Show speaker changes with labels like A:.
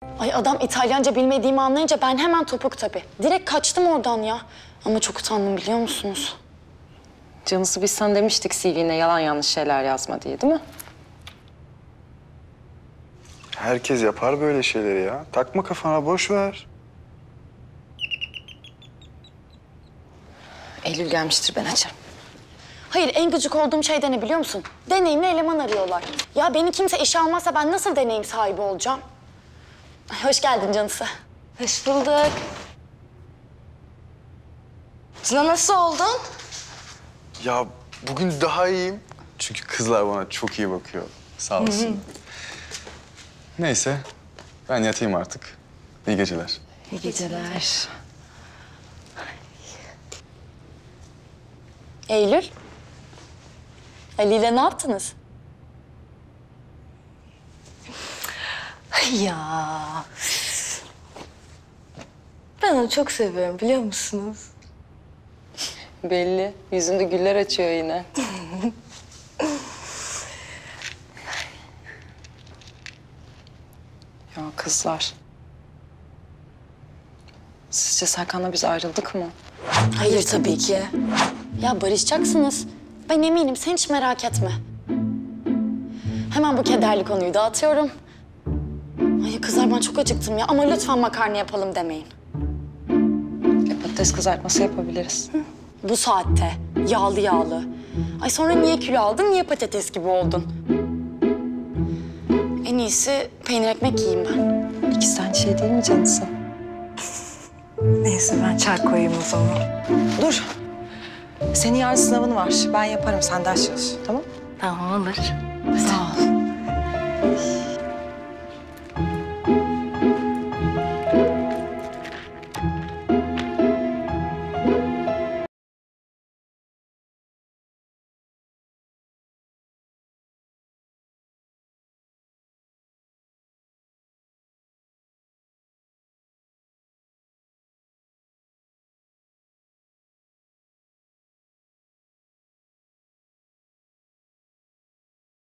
A: Ay adam İtalyanca bilmediğimi anlayınca ben hemen topuk tabii. Direkt kaçtım oradan ya. Ama çok utandım biliyor musunuz?
B: Canısı biz sana demiştik CV'ne yalan yanlış şeyler yazma diye, değil mi?
C: Herkes yapar böyle şeyleri ya. Takma kafana, boş ver.
B: Eylül gelmiştir, ben açarım.
A: Hayır en gıcık olduğum şey de ne biliyor musun? Deneyimli eleman arıyorlar. Ya beni kimse işe almazsa ben nasıl deneyim sahibi olacağım? Ay, hoş geldin canısı.
D: Hoş bulduk. Tuna nasıl oldun?
C: Ya bugün daha iyiyim. Çünkü kızlar bana çok iyi bakıyor. Sağ olsun. Neyse, ben yatayım artık. İyi geceler.
B: İyi geceler.
A: Eylül. Ali ile ne yaptınız?
D: Ya. Ben onu çok seviyorum biliyor musunuz?
B: Belli. Yüzünde güller açıyor yine. Ya kızlar. Sizce Serkan'la biz ayrıldık mı?
A: Hayır tabii ki. Ya barışacaksınız. Ben eminim sen hiç merak etme. Hemen bu kederli konuyu dağıtıyorum. Ay kızlar ben çok acıktım ya ama lütfen makarna yapalım demeyin.
B: Patates kızartması yapabiliriz.
A: Bu saatte yağlı yağlı. Ay sonra niye kilo aldın, niye patates gibi oldun? En iyisi peynir ekmek yiyeyim ben.
B: İkisi aynı şey değil mi canısı?
D: Neyse ben çay koyayım o zaman.
B: Dur. Senin yarın sınavın var. Ben yaparım, sen ders çalış. Tamam?
D: Tamam olur.
B: Sağ ol.